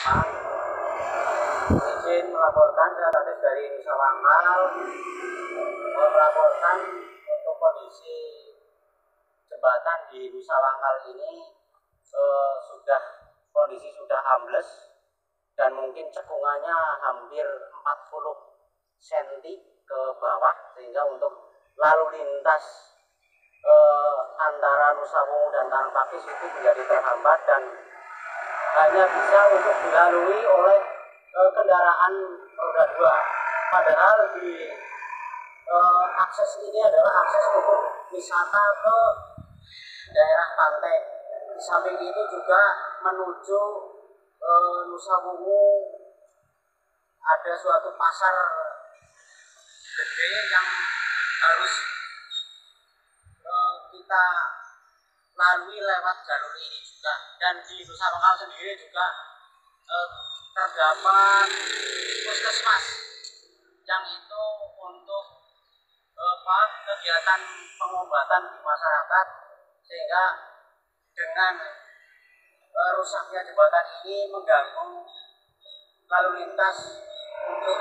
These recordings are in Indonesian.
Izin melaporkan, saya Ratis dari Nusa Wangkal melaporkan untuk kondisi jembatan di Nusa Wangkal ini kondisi sudah ambles dan mungkin cekungannya hampir 40 cm ke bawah, sehingga untuk lalu lintas antara Nusa Wungu dan Tanah Pakis itu menjadi terhambat dan hanya bisa untuk dilalui oleh kendaraan roda 2. Padahal di akses ini adalah akses untuk wisata ke daerah pantai. Di samping itu juga menuju Nusa Wungu ada suatu pasar gede yang harus kita lalui lewat jalur ini juga. Dan di Nusa Wangkal sendiri juga terdapat puskesmas yang itu untuk kegiatan pengobatan di masyarakat, sehingga dengan rusaknya jembatan ini mengganggu lalu lintas untuk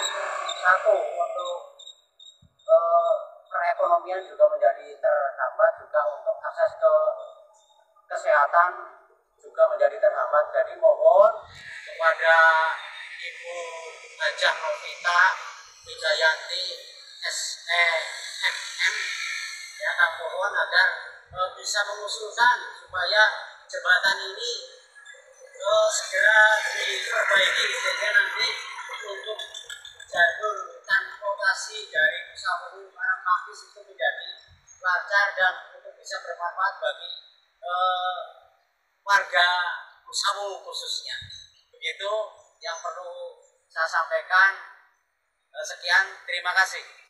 perekonomian juga menjadi terhambat, juga untuk akses ke kesehatan juga menjadi terhambat. Jadi mohon kepada Ibu Hajah Novita Wijayanti SEMM ya, mohon agar bisa mengusulkan supaya jembatan ini segera diperbaiki, sehingga nanti untuk jalur transportasi dari Nusa Wungu Tanah Pakis itu menjadi lancar dan untuk bisa bermanfaat bagi warga Nusa Wungu khususnya. Begitu yang perlu saya sampaikan. Sekian, terima kasih.